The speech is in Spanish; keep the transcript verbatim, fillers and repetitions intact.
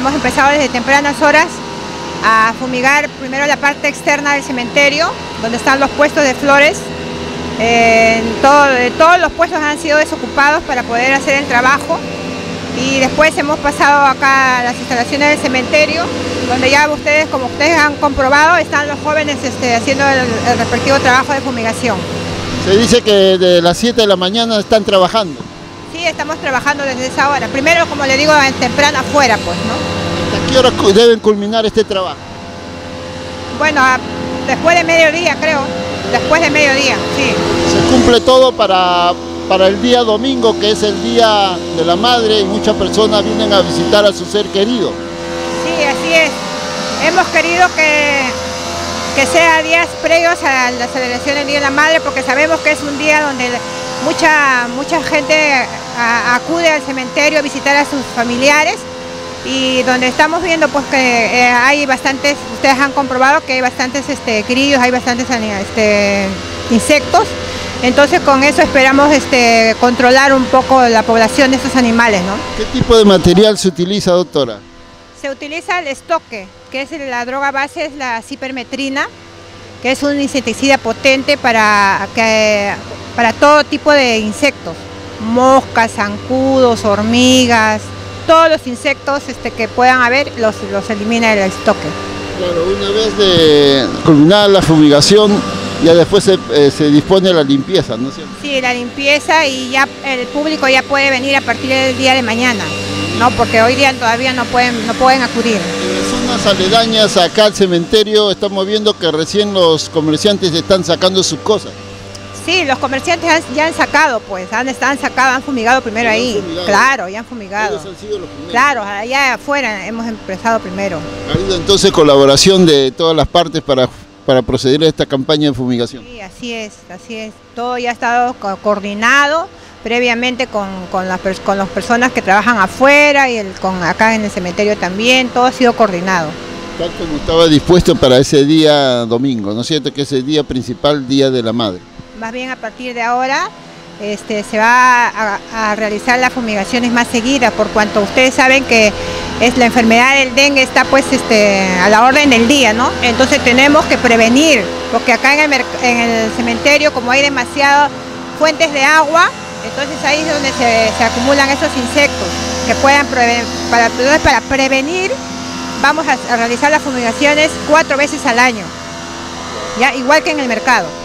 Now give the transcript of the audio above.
Hemos empezado desde tempranas horas a fumigar primero la parte externa del cementerio, donde están los puestos de flores. Eh, todo, todos los puestos han sido desocupados para poder hacer el trabajo, y después hemos pasado acá a las instalaciones del cementerio, donde ya ustedes, como ustedes han comprobado, están los jóvenes este, haciendo el, el respectivo trabajo de fumigación. Se dice que de las siete de la mañana están trabajando. Sí, estamos trabajando desde esa hora. Primero, como le digo, en temprano afuera, pues, ¿no? ¿Hasta qué hora deben culminar este trabajo? Bueno, a, después de mediodía, creo. Después de mediodía, sí. Se cumple todo para, para el día domingo, que es el Día de la Madre, y muchas personas vienen a visitar a su ser querido. Sí, así es. Hemos querido que, que sea días previos a la celebración del Día de la Madre, porque sabemos que es un día donde mucha, mucha gente a, acude al cementerio a visitar a sus familiares, y donde estamos viendo pues que eh, hay bastantes, ustedes han comprobado que hay bastantes este, grillos, hay bastantes este, insectos. Entonces con eso esperamos este, controlar un poco la población de estos animales, ¿no? ¿Qué tipo de material se utiliza, doctora? Se utiliza el estoque, que es la droga base, es la cipermetrina, que es un insecticida potente para, que, para todo tipo de insectos, moscas, zancudos, hormigas, todos los insectos este, que puedan haber, los, los elimina el estoque. Claro, una vez de culminada la fumigación, ya después se, eh, se dispone la limpieza, ¿no es cierto? Sí, la limpieza, y ya el público ya puede venir a partir del día de mañana, ¿no? Porque hoy día todavía no pueden, no pueden acudir. En las zonas aledañas acá al cementerio estamos viendo que recién los comerciantes están sacando sus cosas. Sí, los comerciantes han, ya han sacado, pues, han, han sacado, han fumigado primero ¿Han ahí. fumigado? Claro, ya han fumigado. Ellos han sido los primeros. Claro, allá afuera hemos empezado primero. Ha habido entonces colaboración de todas las partes para, para proceder a esta campaña de fumigación. Sí, así es, así es. Todo ya ha estado co coordinado previamente con, con, las, con las personas que trabajan afuera y el, con acá en el cementerio también, todo ha sido coordinado. Tal como estaba dispuesto para ese día domingo, ¿no es cierto? Que es el día principal, Día de la Madre. Más bien a partir de ahora este, se va a, a realizar las fumigaciones más seguidas, por cuanto ustedes saben que es la enfermedad del dengue está pues este, a la orden del día, ¿no? Entonces tenemos que prevenir, porque acá en el, en el cementerio, como hay demasiadas fuentes de agua, entonces ahí es donde se, se acumulan esos insectos que puedan prevenir. Para, para prevenir vamos a, a realizar las fumigaciones cuatro veces al año, ya igual que en el mercado.